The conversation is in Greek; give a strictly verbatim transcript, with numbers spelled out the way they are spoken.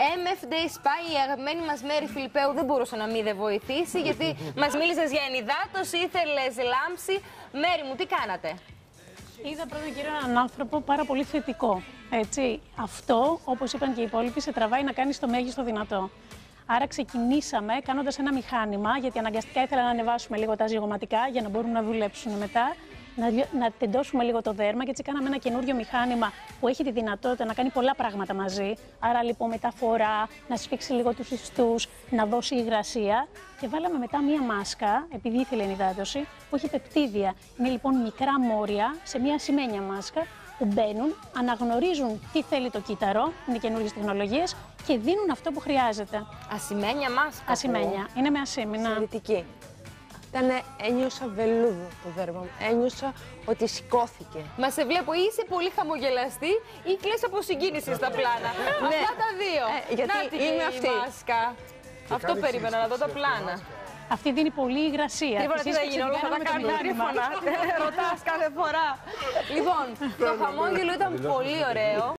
εμ εφ Day Spa, η αγαπημένη μας Μέρη Φιλιππέου δεν μπορούσε να μην δε βοηθήσει, γιατί μας μίλησες για ενυδάτωση, ήθελες λάμψη. Μέρη μου, τι κάνατε? Είδα πρώτον κύριο έναν άνθρωπο πάρα πολύ θετικό. Έτσι. Αυτό, όπως είπαν και οι υπόλοιποι, σε τραβάει να κάνεις το μέγιστο δυνατό. Άρα ξεκινήσαμε κάνοντας ένα μηχάνημα, γιατί αναγκαστικά ήθελα να ανεβάσουμε λίγο τα ζυγωματικά για να μπορούν να δουλέψουν μετά, να, να τεντώσουμε λίγο το δέρμα και έτσι κάναμε ένα καινούριο μηχάνημα που έχει τη δυνατότητα να κάνει πολλά πράγματα μαζί. Άρα λοιπόν μεταφορά, να σφίξει λίγο τους ιστούς, να δώσει υγρασία. Και βάλαμε μετά μία μάσκα, επειδή ήθελε ενυδάτωση, που έχει πεπτίδια. Είναι λοιπόν μικρά μόρια σε μία ασημένια μάσκα που μπαίνουν, αναγνωρίζουν τι θέλει το κύτταρο, είναι καινούριες τεχνολογίες, και δίνουν αυτό που χρειάζεται. Ασημένια μάσκα. Ασημένια. Είναι με ασήμινα. Εξαιρετική. Ήτανε, ένιωσα βελούδο το δέρμα μου. Ένιωσα ότι σηκώθηκε. Μα σε βλέπω, ή είσαι πολύ χαμογελαστή ή κλαις από συγκίνηση στα πλάνα. Ναι. Αυτά τα δύο. Ε, γιατί Νάτι είμαι η αυτή. μάσκα. Αυτό περίμενα να δω τα πλάνα. Αυτή δίνει πολύ υγρασία. Λοιπόν, τι θα γίνει, όλα θα τα κάνουμε τρίφωνα. Ρωτάς κάθε φορά. Λοιπόν, το χαμόγελο ήταν πολύ ωραίο.